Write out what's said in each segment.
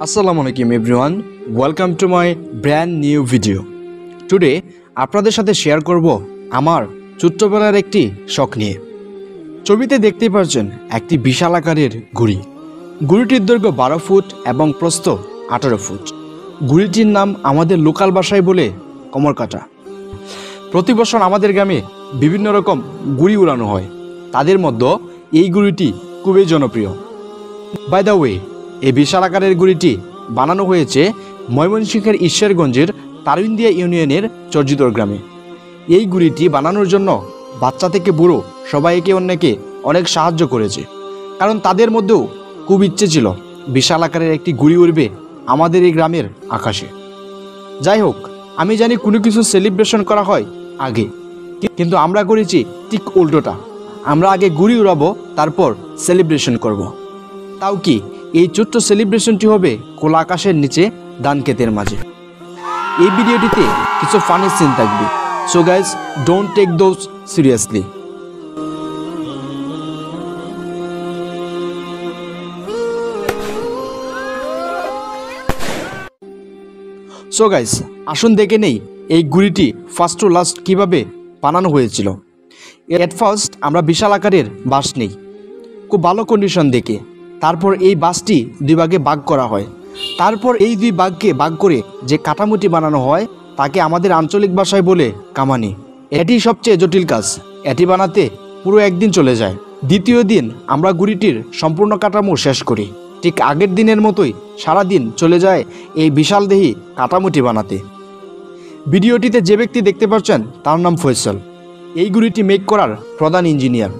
Assalamualaikum everyone, welcome to my brand new video. Today আপনাদের সাথে share করব আমার ছোট্টবেলার একটি শখ নিয়ে। ছবিতে দেখতে পাচ্ছেন একটি বিশাল আকারের ঘুড়ি। ঘুড়িটির দৈর্ঘ্য 12 ফুট এবং প্রস্থ 18 ফুট। ঘুড়িটির নাম আমাদের লোকাল ভাষায় বলে কমরকাটা। প্রতি বছর আমাদের গ্রামে বিভিন্ন রকম ঘুড়ি উড়ানো হয়, তাদের মধ্যে এই ঘুড়িটি খুবই জনপ্রিয়। বাই দ্য ওয়ে, এই বিশাল আকারের ঘুড়িটি বানানো হয়েছে ময়মনসিংহের ঈশ্বরগঞ্জের তারুইন্দিয়া ইউনিয়নের চর্জিতর গ্রামে। এই ঘুড়িটি বানানোর জন্য বাচ্চা থেকে বুড়ো সবাই একে অন্যকে অনেক সাহায্য করেছে, কারণ তাদের মধ্যেও খুব ইচ্ছে ছিল বিশাল আকারের একটি ঘুড়ি উড়বে আমাদের এই গ্রামের আকাশে। যাই হোক, আমি জানি কোনো কিছু সেলিব্রেশন করা হয় আগে, কিন্তু আমরা করেছি ঠিক উল্টোটা। আমরা আগে ঘুড়ি উড়াবো, তারপর সেলিব্রেশন করব। তাও কি, এই ছোট্ট সেলিব্রেশনটি হবে খোলা আকাশের নিচে ধান ক্ষেতের মাঝে। এই ভিডিওটিতে কিছু ফানি সিন থাকবে, so guys don't take those seriously. So guys, আসুন দেখে নেই এই ঘুড়িটি ফার্স্ট টু লাস্ট কীভাবে বানানো হয়েছিল। এট ফার্স্ট আমরা বিশাল আকারের বাঁশ নেই, খুব ভালো কন্ডিশন দেখে। তারপর এই বাঁশটি দুই ভাগে ভাগ করা হয়। তারপর এই দুই ভাগকে ভাগ করে যে কাঠামোটি বানানো হয় তাকে আমাদের আঞ্চলিক ভাষায় বলে কামানি। এটি সবচেয়ে জটিল কাজ, এটি বানাতে পুরো একদিন চলে যায়। দ্বিতীয় দিন আমরা ঘুড়িটির সম্পূর্ণ কাঠামো শেষ করি। ঠিক আগের দিনের মতোই সারাদিন চলে যায় এই বিশালদেহী কাঠামোটি বানাতে। ভিডিওটিতে যে ব্যক্তি দেখতে পাচ্ছেন তার নাম ফয়সাল, এই ঘুড়িটি মেক করার প্রধান ইঞ্জিনিয়ার।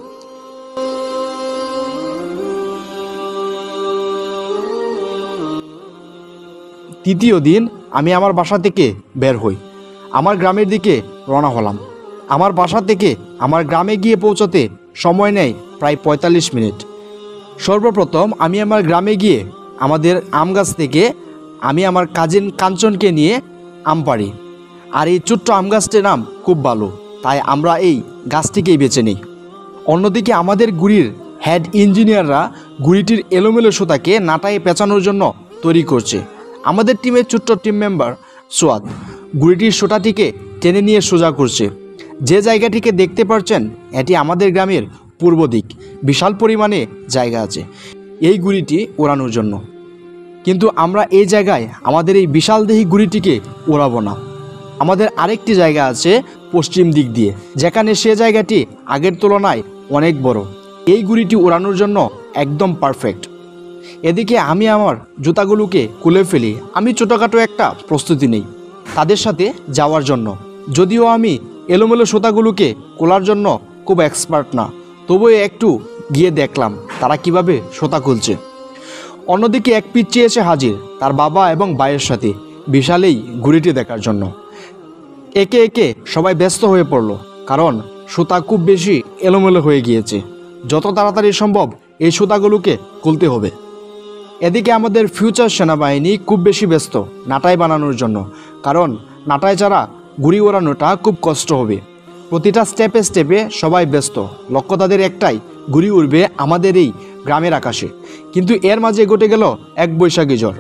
তৃতীয় দিন আমি আমার বাসা থেকে বের হই, আমার গ্রামের দিকে রওনা হলাম। আমার বাসা থেকে আমার গ্রামে গিয়ে পৌঁছতে সময় নেয় প্রায় 45 মিনিট। সর্বপ্রথম আমি আমার গ্রামে গিয়ে আমাদের আম গাছ থেকে আমি আমার কাজিন কাঞ্চনকে নিয়ে আম পাড়ি। আর এই ছোট্ট আম গাছটির নাম খুব ভালো, তাই আমরা এই গাছটিকেই বেছে নিই। অন্যদিকে আমাদের ঘুড়ির হেড ইঞ্জিনিয়াররা ঘুড়িটির এলোমেলো সুতাকে নাটায়ে পেঁচানোর জন্য তৈরি করছে। আমাদের টিমের ছোট্ট টিম মেম্বার সোয়াদ ঘুড়িটির সুতাটিকে টেনে নিয়ে সোজা করছে। যে জায়গাটিকে দেখতে পাচ্ছেন এটি আমাদের গ্রামের পূর্ব দিক, বিশাল পরিমাণে জায়গা আছে এই ঘুড়িটি ওড়ানোর জন্য। কিন্তু আমরা এই জায়গায় আমাদের এই বিশালদেহী ঘুড়িটিকে ওড়াবো না। আমাদের আরেকটি জায়গা আছে পশ্চিম দিক দিয়ে, যেখানে সে জায়গাটি আগের তুলনায় অনেক বড়। এই ঘুড়িটি ওড়ানোর জন্য একদম পারফেক্ট। এদিকে আমি আমার জুতাগুলোকে খুলে ফেলি। আমি ছোটোখাটো একটা প্রস্তুতি নেই তাদের সাথে যাওয়ার জন্য, যদিও আমি এলোমেলো সুতাগুলোকে খোলার জন্য খুব এক্সপার্ট না, তবুও একটু গিয়ে দেখলাম তারা কিভাবে সুতা খুলছে। অন্যদিকে এক পিচ্চি এসে হাজির তার বাবা এবং ভাইয়ের সাথে বিশাল এই ঘুড়িটি দেখার জন্য। একে একে সবাই ব্যস্ত হয়ে পড়ল, কারণ সুতা খুব বেশি এলোমেলো হয়ে গিয়েছে। যত তাড়াতাড়ি সম্ভব এই সুতাগুলোকে খুলতে হবে। এদিকে আমাদের ফিউচার সেনাবাহিনী খুব বেশি ব্যস্ত নাটাই বানানোর জন্য, কারণ নাটাই ছাড়া ঘুড়ি ওড়ানোটা খুব কষ্ট হবে। প্রতিটা স্টেপে স্টেপে সবাই ব্যস্ত, লক্ষ্য তাদের একটাই, ঘুড়ি উড়বে আমাদের এই গ্রামের আকাশে। কিন্তু এর মাঝে ঘটে গেল এক বৈশাখী ঝড়।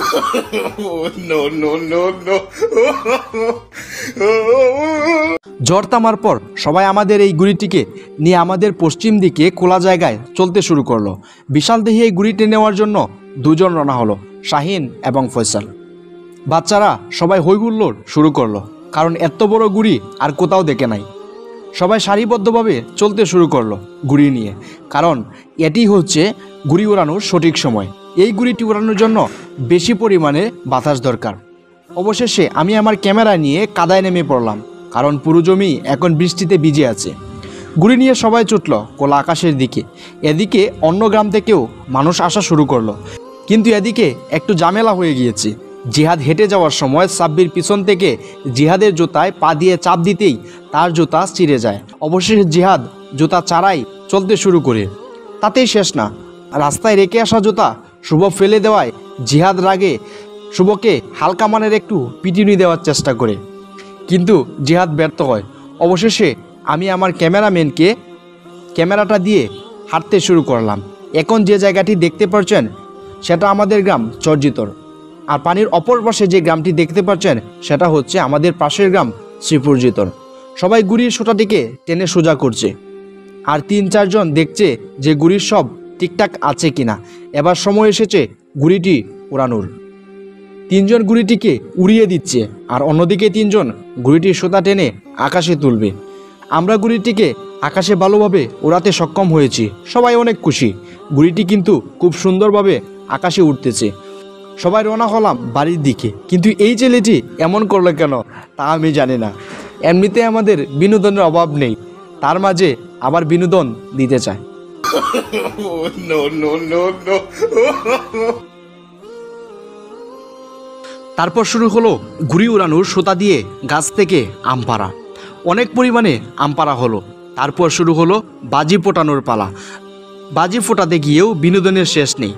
ঝড় থামার পর সবাই আমাদের এই ঘুড়িটিকে নিয়ে আমাদের পশ্চিম দিকে খোলা জায়গায় চলতে শুরু করলো। বিশাল দেহি এই ঘুড়িটি নেওয়ার জন্য দুজন রওনা হলো, শাহিন এবং ফয়সাল। বাচ্চারা সবাই হইহুল্লোড় শুরু করলো, কারণ এত বড় ঘুড়ি আর কোথাও দেখে নাই। সবাই সারিবদ্ধভাবে চলতে শুরু করলো ঘুড়ি নিয়ে, কারণ এটি হচ্ছে ঘুড়ি ওড়ানোর সঠিক সময়। এই ঘুড়িটি ওড়ানোর জন্য বেশি পরিমাণে বাতাস দরকার। অবশেষে আমি আমার ক্যামেরা নিয়ে কাদায় নেমে পড়লাম, কারণ পুরো জমি এখন বৃষ্টিতে ভিজে আছে। ঘুড়ি নিয়ে সবাই ছুটল খোলা আকাশের দিকে। এদিকে অন্য গ্রাম থেকেও মানুষ আসা শুরু করলো, কিন্তু এদিকে একটু ঝামেলা হয়ে গিয়েছে। জিহাদ হেঁটে যাওয়ার সময় সাব্বির পিছন থেকে জিহাদের জুতায় পা দিয়ে চাপ দিতেই তার জুতা ছিঁড়ে যায়। অবশেষে জিহাদ জুতা ছাড়াই চলতে শুরু করে। তাতেই শেষ না, রাস্তায় রেখে আসা জুতা শুভ ফেলে দেওয়ায় জিহাদ রাগে শুভকে হালকা মানের একটু পিটুনি দেওয়ার চেষ্টা করে, কিন্তু জিহাদ ব্যর্থ হয়। অবশেষে আমি আমার ক্যামেরাম্যানকে ক্যামেরাটা দিয়ে হাঁটতে শুরু করলাম। এখন যে জায়গাটি দেখতে পাচ্ছেন সেটা আমাদের গ্রাম চর্জিতর। আর পানির অপর পাশে যে গ্রামটি দেখতে পাচ্ছেন সেটা হচ্ছে আমাদের পাশের গ্রাম শ্রীপুরজিতর। সবাই গুড়ির সোটাটিকে টেনে সোজা করছে, আর 3-4 জন দেখছে যে গুড়ির সব ঠিকঠাক আছে কিনা। এবার সময় এসেছে গুড়িটি উড়ানোর। 3 জন গুড়িটিকে উড়িয়ে দিচ্ছে, আর অন্যদিকে 3 জন গুড়িটির সোতা টেনে আকাশে তুলবে। আমরা গুড়িটিকে আকাশে ভালোভাবে উড়াতে সক্ষম হয়েছি, সবাই অনেক খুশি। গুড়িটি কিন্তু খুব সুন্দরভাবে আকাশে উঠতেছে। সবাই রওনা হলাম বাড়ির দিকে, কিন্তু এই ছেলেটি এমন করলো কেন তা আমি জানি না। এমনিতে আমাদের বিনোদনের অভাব নেই, তার মাঝে আবার বিনোদন দিতে চায়। তারপর শুরু হলো ঘুড়ি উড়ানোর সুতা দিয়ে গাছ থেকে আম পাড়া। অনেক পরিমাণে আম পাড়া হলো। তারপর শুরু হলো বাজি ফোটানোর পালা। বাজি ফোটাতে গিয়েও বিনোদনের শেষ নেই।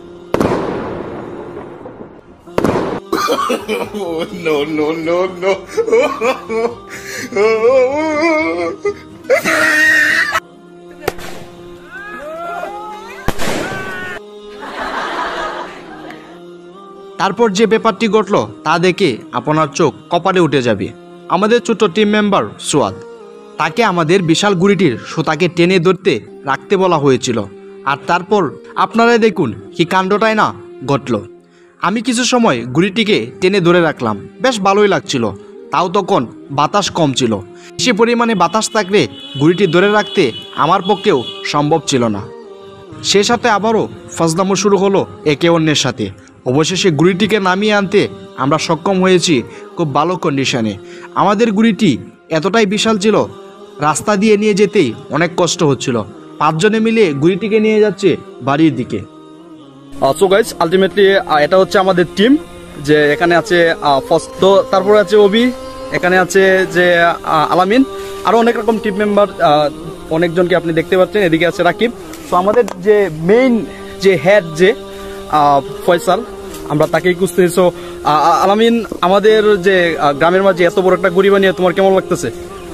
তারপর যে ব্যাপারটি ঘটলো তা দেখে আপনার চোখ কপালে উঠে যাবে। আমাদের ছোট্ট টিম মেম্বার সোয়াদ, তাকে আমাদের বিশাল গুড়িটির সুতাকে টেনে ধরতে রাখতে বলা হয়েছিল। আর তারপর আপনারাই দেখুন কি কাণ্ডটাই না ঘটলো। আমি কিছু সময় গুড়িটিকে টেনে ধরে রাখলাম, বেশ ভালোই লাগছিল। তাও তখন বাতাস কম ছিল। সে পরিমাণে বাতাস থাকলে গুড়িটি ধরে রাখতে আমার পক্ষেও সম্ভব ছিল না। সে সাথে আবারও ফাজলামো শুরু হলো একে অন্যের সাথে। অবশেষে গুড়িটিকে নামিয়ে আনতে আমরা সক্ষম হয়েছি খুব ভালো কন্ডিশনে। আমাদের গুড়িটি এতটাই বিশাল ছিল, রাস্তা দিয়ে নিয়ে যেতেই অনেক কষ্ট হচ্ছিল। 5 জনে মিলে গুড়িটিকে নিয়ে যাচ্ছে বাড়ির দিকে। সো গাইস, আলটিমেটলি এটা হচ্ছে আমাদের টিম। যে এখানে আছে ফার্স্ট, তো তারপরে আছে ওবি, এখানে আছে যে আলামিন, আরো অনেক রকম টিম মেম্বার অনেকজনকে আপনি দেখতে পাচ্ছেন। এদিকে আছে রাকিব। তো আমাদের যে মেইন যে হেড যে ফয়সাল, আমরা তাকেই খুঁজতেছি। সো আলামিন, আমাদের যে গ্রামের মাঝে এত বড় একটা গুড়ি বানিয়ে তোমার কেমন লাগতেছে?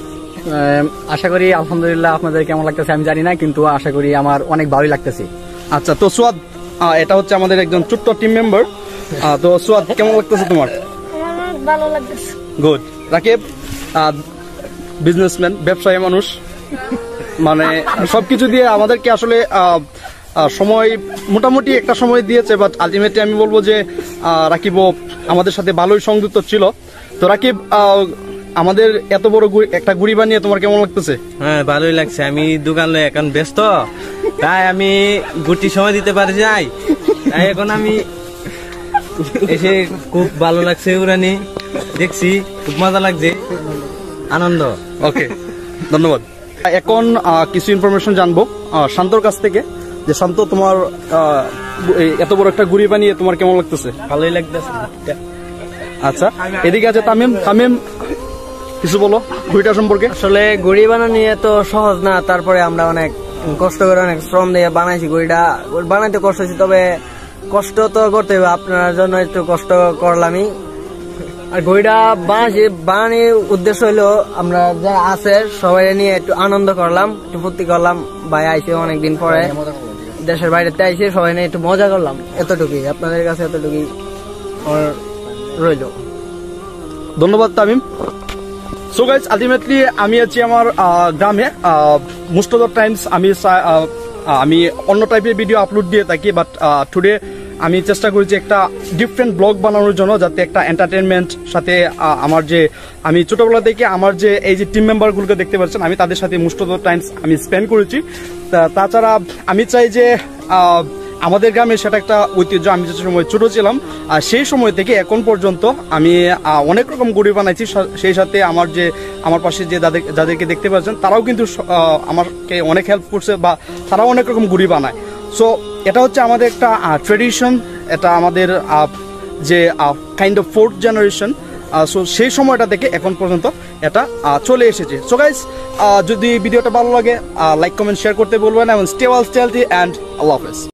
আশা করি আলহামদুলিল্লাহ আপনাদের কেমন লাগতেছে আমি জানি না, কিন্তু আশা করি আমার অনেক ভালোই লাগতেছে। আচ্ছা, তো সোয়াদ, এটা হচ্ছে আমাদের একজন ছোট্ট টিম মেম্বার। তো সোয়াদ, কেমন লাগতেছে তোমার? ভালো লাগতেছে। গুড। রাকিব, বিজনেসম্যান, ব্যবসায়ী মানুষ, মানে সবকিছু দিয়ে আমাদেরকে আসলে সময় মোটামুটি একটা সময় দিয়েছে, বাট আলটিমেটলি আমি বলবো যে রাকিবও আমাদের সাথে ভালোই সংযুক্ত ছিল। তো রাকিব, আমাদের এত বড় একটা গুড়ি বানিয়ে তোমার কেমন লাগতেছে? হ্যাঁ, ভালোই লাগছে। আমি দোকান লয়ে এখন ব্যস্ত, তাই আমি গুটি সময় দিতে পারি নাই। তাই এখন আমি এসে খুব ভালো লাগছে, উড়ানি দেখছি, খুব মজা লাগছে, আনন্দ। ওকে, ধন্যবাদ। এখন কিছু ইনফরমেশন জানবো শান্তর কাছ থেকে। যে শান্ত, তোমার এত বড় একটা গুড়ি বানিয়ে তোমার কেমন লাগতেছে? ভালোই লাগতেছে। আচ্ছা, এদিকে আছে তামিম। তামিম, কিছু বলো গুড়িটা সম্পর্কে। আসলে গুড়ি বানানো এত সহজ না, তারপরে আমরা অনেক কষ্ট করে অনেক শ্রম দিয়ে বানাইছি। গুড়িটা বানাইতে কষ্ট হয়েছে, তবে কষ্ট তো করতে হবে, আপনার জন্য একটু কষ্ট করলামই। আর গুড়িটা বানানোর উদ্দেশ্য হলো আমরা যারা আছে সবাই নিয়ে একটু আনন্দ করলাম, একটু ফুর্তি করলাম। ভাই আইসে অনেকদিন পরে দেশের বাইরেতে আইসে, সবাই নিয়ে একটু মজা করলাম, এতটুকুই। আপনাদের কাছে এতটুকুই রইল। ধন্যবাদ তামিম। সো গাইস, আলটিমেটলি আমি আছি আমার গ্রামে। মোস্ট অফ দ্য টাইমস আমি অন্য টাইপের ভিডিও আপলোড দিয়ে থাকি, বাট টুডে আমি চেষ্টা করেছি একটা ডিফারেন্ট ব্লগ বানানোর জন্য, যাতে একটা এন্টারটেনমেন্ট সাথে আমার যে আমি ছোটবেলা থেকে আমার যে এই যে টিম মেম্বারগুলোকে দেখতে পাচ্ছেন, আমি তাদের সাথে মোস্ট অফ দ্য টাইমস আমি স্পেন্ড করেছি। তাছাড়া আমি চাই যে আমাদের গ্রামে সেটা একটা ঐতিহ্য। আমি যে সময় ছোট ছিলাম সেই সময় থেকে এখন পর্যন্ত আমি অনেক রকম গুড়ি বানাইছি। সেই সাথে আমার পাশে যে যাদেরকে দেখতে পাচ্ছেন তারাও কিন্তু আমাকে অনেক হেল্প করছে, বা তারাও অনেক রকম গুড়ি বানায়। সো এটা হচ্ছে আমাদের একটা ট্রেডিশন, এটা আমাদের যে kind of 4th generation. So সেই সময়টা থেকে এখন পর্যন্ত এটা চলে এসেছে। সো গাইস, যদি ভিডিওটা ভালো লাগে লাইক কমেন্ট শেয়ার করতে বলবেন, এবং stay well, stay healthy, and আল্লাহ হাফেজ।